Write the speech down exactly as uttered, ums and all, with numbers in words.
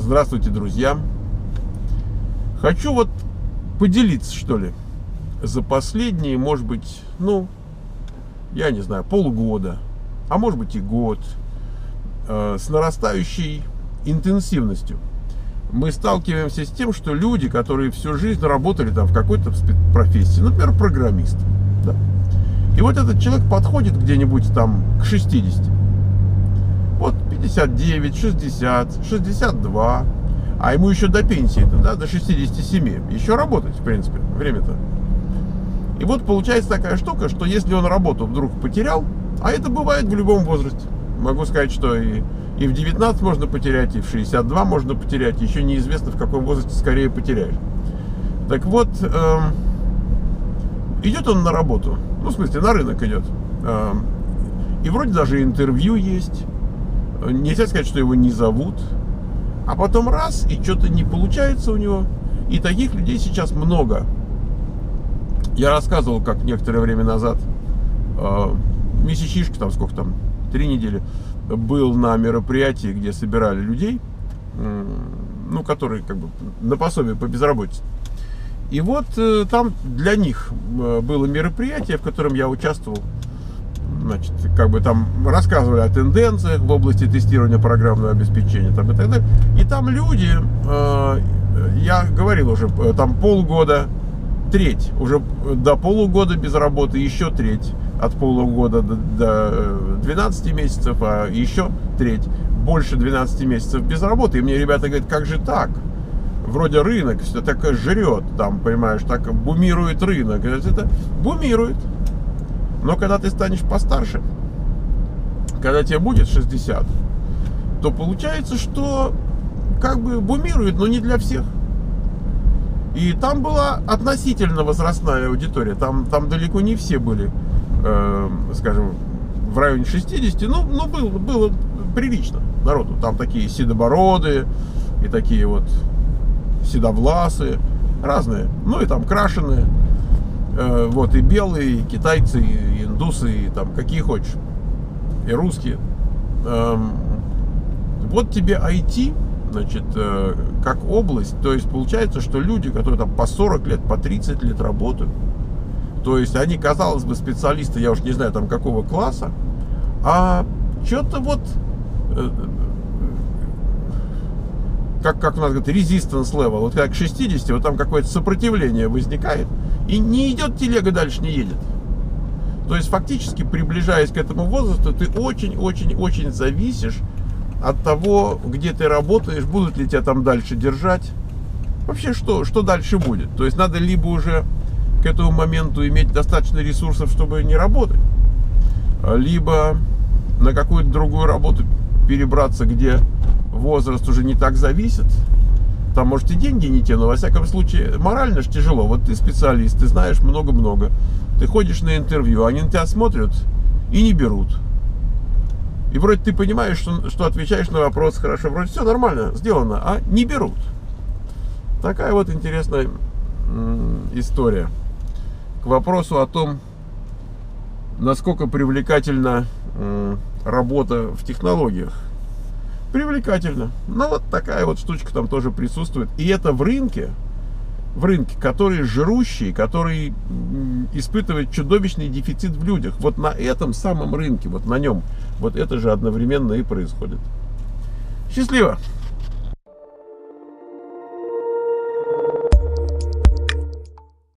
Здравствуйте, друзья. Хочу вот поделиться, что ли, за последние, может быть, ну, я не знаю, полгода, а может быть и год, э, с нарастающей интенсивностью. Мы сталкиваемся с тем, что люди, которые всю жизнь работали там в какой-то профессии, например, программист, да, и вот этот человек подходит где-нибудь там к шестидесяти. Вот пятьдесят девять, шестьдесят, шестьдесят два, а ему еще до пенсии-то, да, до шестидесяти семи, еще работать, в принципе, время-то. И вот получается такая штука, что если он работу вдруг потерял, а это бывает в любом возрасте, могу сказать, что и, и в девятнадцать можно потерять, и в шестьдесят два можно потерять, еще неизвестно, в каком возрасте скорее потеряешь. Так вот, э, идет он на работу, ну, в смысле, на рынок идет, э, и вроде даже интервью есть. Нельзя сказать, что его не зовут, а потом раз, и что-то не получается у него. И таких людей сейчас много. Я рассказывал, как некоторое время назад э, месячишки, там сколько там, три недели, был на мероприятии, где собирали людей, э, ну, которые как бы на пособие по безработице. И вот э, там для них было мероприятие, в котором я участвовал. Значит, как бы там рассказывали о тенденциях в области тестирования программного обеспечения там, и так далее. И там люди, э, я говорил уже, там полгода, треть, уже до полугода без работы, еще треть от полугода до, до двенадцати месяцев, а еще треть, больше двенадцати месяцев без работы. И мне ребята говорят, как же так? Вроде рынок все так жрет, там, понимаешь, так бумирует рынок. Это бумирует. Но когда ты станешь постарше, когда тебе будет шестьдесят, то получается, что как бы бумирует, но не для всех. И там была относительно возрастная аудитория. Там, там далеко не все были, э, скажем, в районе шестидесяти. Ну, ну было, было прилично народу. Там такие седобородые и такие вот седовласые, разные. Ну и там крашеные. Вот, и белые, и китайцы, и индусы, и там какие хочешь, и русские. Вот тебе ай ти, значит, как область. То есть получается, что люди, которые там по сорок лет, по тридцать лет работают, то есть они, казалось бы, специалисты, я уж не знаю там какого класса, а что-то вот, как, как у нас говорят, resistance level, вот как к шестидесяти, вот там какое-то сопротивление возникает, и не идет телега, дальше не едет. То есть фактически, приближаясь к этому возрасту, ты очень-очень-очень зависишь от того, где ты работаешь, будут ли тебя там дальше держать. Вообще, что, что дальше будет. То есть надо либо уже к этому моменту иметь достаточно ресурсов, чтобы не работать, либо на какую-то другую работу перебраться, где возраст уже не так зависит. Там, может, и деньги не те, но, во всяком случае, морально же тяжело. Вот ты специалист, ты знаешь много-много. Ты ходишь на интервью, они на тебя смотрят и не берут. И вроде ты понимаешь, что, что отвечаешь на вопрос хорошо, вроде все нормально, сделано, а не берут. Такая вот интересная история. К вопросу о том, насколько привлекательна работа в технологиях. Привлекательно. Но вот такая вот штучка там тоже присутствует. И это в рынке, в рынке, который жрущий, который испытывает чудовищный дефицит в людях. Вот на этом самом рынке, вот на нем, вот это же одновременно и происходит. Счастливо!